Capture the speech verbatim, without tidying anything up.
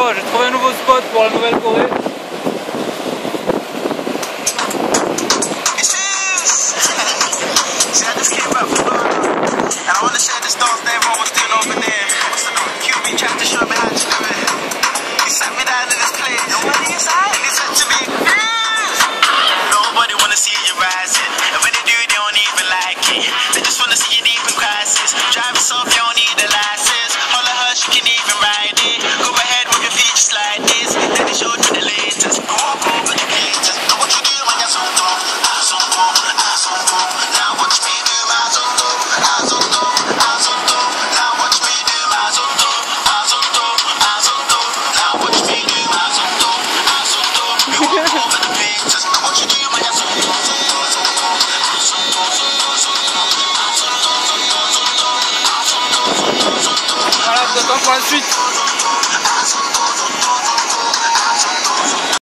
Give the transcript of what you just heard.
Bon, j'ai trouvé un nouveau spot pour la Nouvelle-Corée. Voilà, j'attends pour la suite.